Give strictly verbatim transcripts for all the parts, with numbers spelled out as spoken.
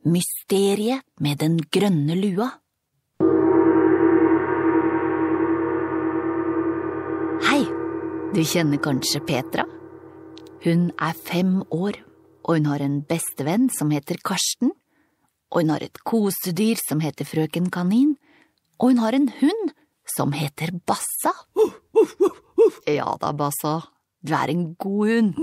Mysteriet med den grønne lua. Hei, du kjenner kanskje Petra? Hun er fem år, og hun har en bestevenn som heter Karsten, og hun har et kosedyr som heter Frøken Kanin, og hun har en hund som heter Bassa. Ja da, Bassa, du er en god hund.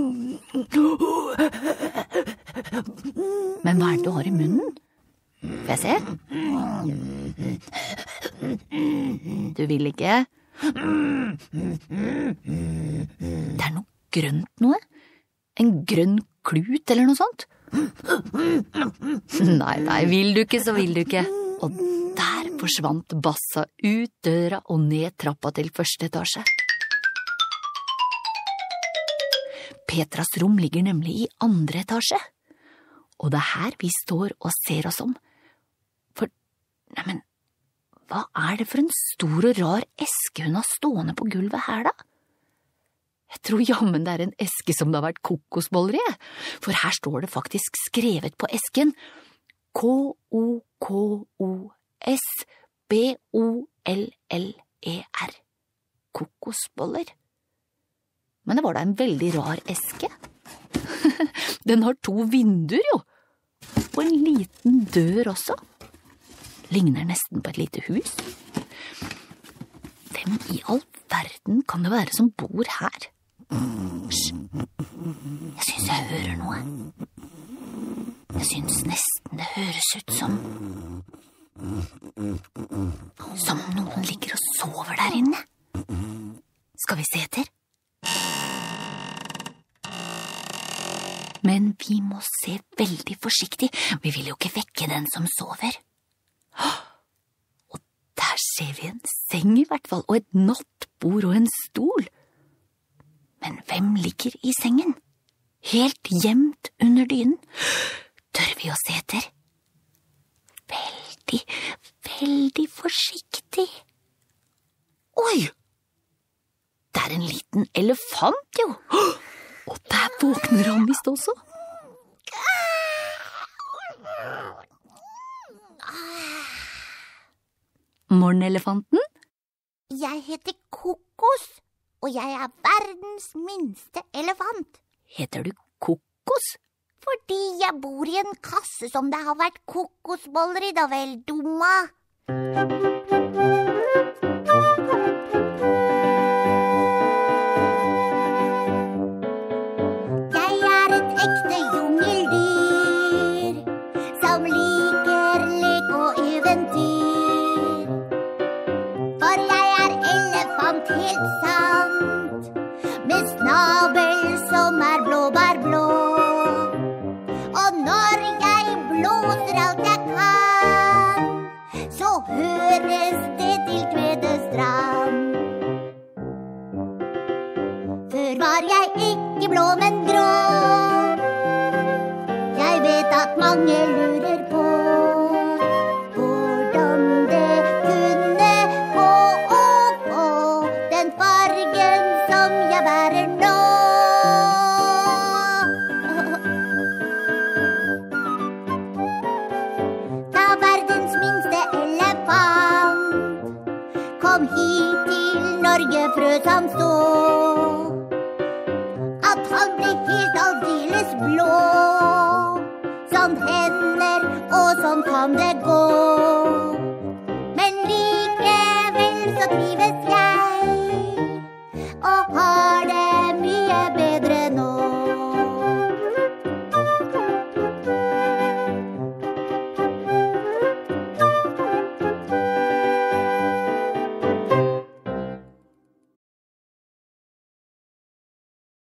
Men hva er det du har i munnen? Får jeg se? Du vil ikke? Det er noe grønt noe? En grønn klut eller noe sånt? Nei, nei, vil du ikke så vil du ikke. Og der forsvant Bassa ut døra og ned trappa til første etasje. Petras rom ligger nemlig i andre etasje. Og det er her vi står og ser oss om. For, neimen, hva er det for en stor og rar eske hun har stående på gulvet her da? Jeg tror jammen det er en eske som det har vært kokosboller i, for her står det faktisk skrevet på esken K O K O S B O L L E R. Kokosboller. Men det var da en veldig rar eske. Den har to vinduer jo, og en liten dør også. Ligner nesten på et lite hus. Hvem i all verden kan det være som bor her? Hysj, jeg synes jeg hører noe. Jeg synes nesten det høres ut som som noen ligger og sover der inne. Skal vi se etter? Men vi må se veldig forsiktig. Vi vil jo ikke vekke den som sover. Og der ser vi en seng i hvert fall, og et nattbord og en stol. Men hvem ligger i sengen? Helt gjemt under dynen. Tør vi å se etter? Veldig, veldig forsiktig. Oi! Det er en liten elefant, jo. Og der våkner han visst også. Morgenelefanten? Jeg heter Kokos, og jeg er verdens minste elefant. Heter du Kokos? Fordi jeg bor i en kasse som det har vært kokosboller i, da vel, dumma. Var jeg ikke blå, men grå. Jeg vet at mange lurer på hvordan det kunne gå å få den fargen som jeg bærer nå. Da verdens minste elefant kom hit til Norge, frøs han stå. At han ble helt aldeles blå. Sånn hender, og sånn kan det gå. Men likevel så trives